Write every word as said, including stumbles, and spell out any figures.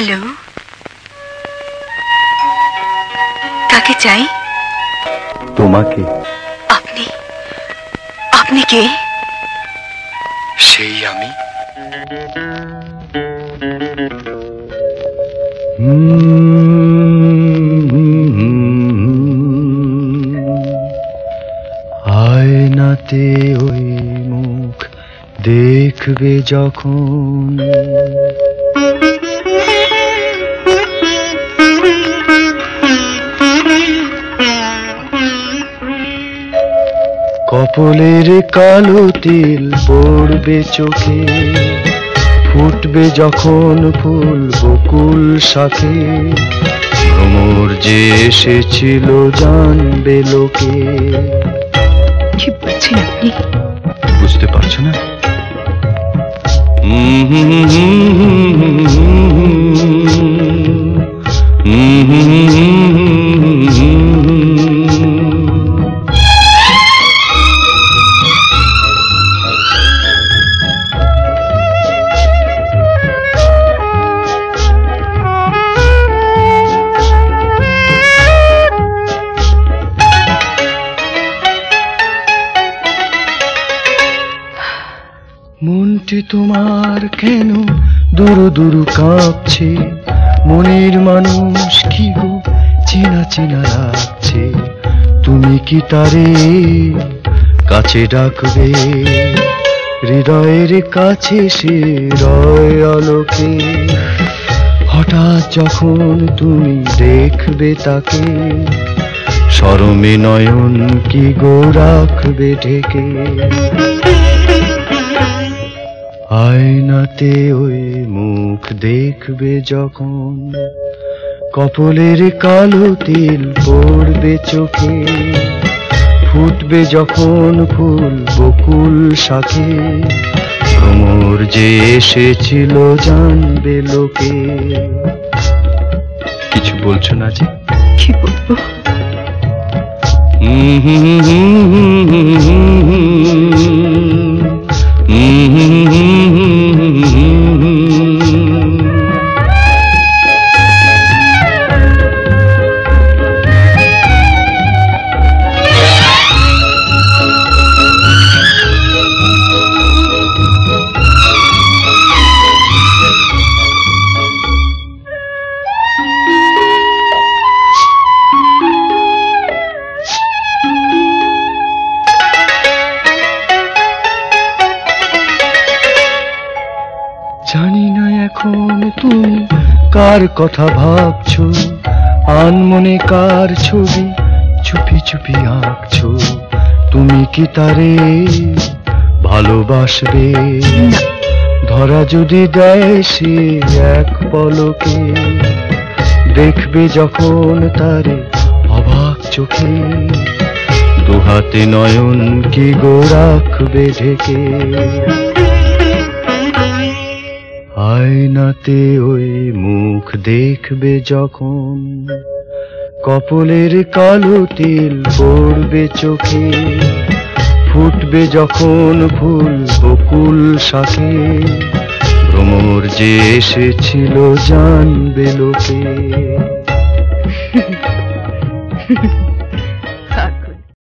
Hello, কাকে চাই? তোমাকে। আপনি আপনি কে? সেই আমি। আয়নাতে ওই মুখ দেখবে যখন, কপলের কালো তিল পড়বে চোখে, ফুটবে যখন ফুল বকুল শাখে, ভ্রমর যে এসেছিল জানবে লোকে। কি বলছেন আপনি? বুঝতে পারছো না? মনটি তোমার কেন দুরু দুরু কাঁপছে, মনের মানুষ কি গো চেনা চেনা লাগছে, তুমি কি তারে কাছে ডাকবে? হৃদয়ের কাছে সে রয় আলোকে, হঠাৎ যখন তুমি দেখবে তাকে, শরমে নয়ন কি গো রাখবে ঢেকে। আয়নাতে ওই মুখ দেখবে যখন, কপলের কালো তিল পড়বে চোখে, ফুটবে যখন ফুল বকুল শাখে, ভ্রমর যে এসেছিল জানবে লোকে। কিছু বলছো না যে? কি বলবো? জানি না এখন তুমি কার কথা ভাবছো, আনমনে কার ছবি চুপি চুপি আঁকছো, তুমি কি তারে ভালোবাসবে? ধরা যদি দেয় সে এক পলকে, দেখবে যখন তারে অবাক চোখে, দুহাতে নয়ন কি গো রাখবে ঢেকে। আয়নাতে ওই মুখ দেখবে যখন, কপলের কালো তিল পড়বে চোখে, ফুটবে যখন ফুল বকুল শাখে, ভ্রমর যে এসেছিল জানবে লোকে।